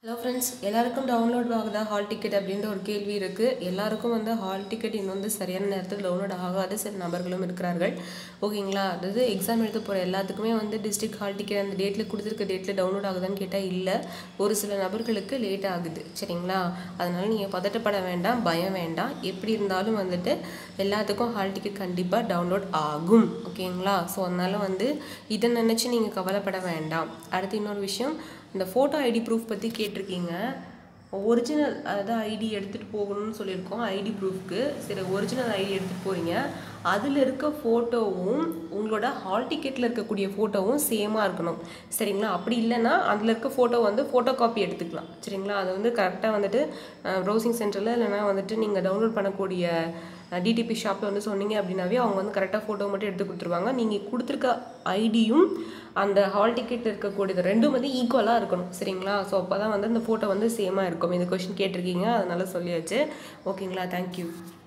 Hello friends, எல்லாருக்கும் download ஆகுதா hall ticket அப்படின்ற ஒரு கேள்வி இருக்கு. எல்லாருக்கும் வந்து ஹால் டிக்கெட் இன்னும் வந்து சரியான நேரத்தில் டவுன்லோட் ஆகாத சில நபர்களும் இருக்கிறார்கள். ஓகேங்களா? அதாவது எக்ஸாம் எழுத போகிற எல்லாத்துக்குமே வந்து டிஸ்ட்ரிக்ட் ஹால் டிக்கெட் அந்த டேட்டில் கொடுத்துருக்க டேட்டில் டவுன்லோட் ஆகுதான்னு கேட்டால் இல்லை. ஒரு சில நபர்களுக்கு லேட் ஆகுது. சரிங்களா? அதனால் நீங்கள் பதட்டப்பட வேண்டாம், பயம் வேண்டாம். எப்படி இருந்தாலும் வந்துட்டு எல்லாத்துக்கும் ஹால் டிக்கெட் கண்டிப்பாக டவுன்லோட் ஆகும். ஓகேங்களா? ஸோ அதனால் வந்து இதை நினச்சி நீங்கள் கவலைப்பட வேண்டாம். அடுத்து இன்னொரு விஷயம், இந்த ஃபோட்டோ ஐடி ப்ரூஃப் பற்றி கேட்டிருக்கீங்க. ஒரிஜினல் அதாவது ஐடி எடுத்துகிட்டு போகணும்னு சொல்லியிருக்கோம். ஐடி ப்ரூஃப்க்கு சரி, ஒரிஜினல் ஐடி எடுத்துகிட்டு போகிறீங்க. அதில் இருக்க ஃபோட்டோவும் உங்களோட ஹால் டிக்கெட்டில் இருக்கக்கூடிய ஃபோட்டோவும் சேமாக இருக்கணும். சரிங்களா? அப்படி இல்லைன்னா அதில் இருக்க ஃபோட்டோ வந்து ஃபோட்டோ காப்பி எடுத்துக்கலாம். சரிங்களா? அது வந்து கரெக்டாக வந்துட்டு ப்ரௌசிங் சென்டரில் இல்லைனா வந்துட்டு நீங்கள் டவுன்லோட் பண்ணக்கூடிய டிடிபி ஷாப்பில் வந்து சொன்னீங்க அப்படின்னாவே அவங்க வந்து கரெக்டாக ஃபோட்டோ மட்டும் எடுத்து கொடுத்துருவாங்க. நீங்கள் கொடுத்துருக்க ஐடியும் அந்த ஹால் டிக்கெட் இருக்கக்கூடியது ரெண்டும் வந்து ஈக்குவலாக இருக்கணும். சரிங்களா? ஸோ அப்போ தான் வந்து அந்த ஃபோட்டோ வந்து சேமாக இருக்கும். இந்த கொஸ்டின் கேட்டிருக்கீங்க, அதனால சொல்லியாச்சு. ஓகேங்களா? தேங்க்யூ.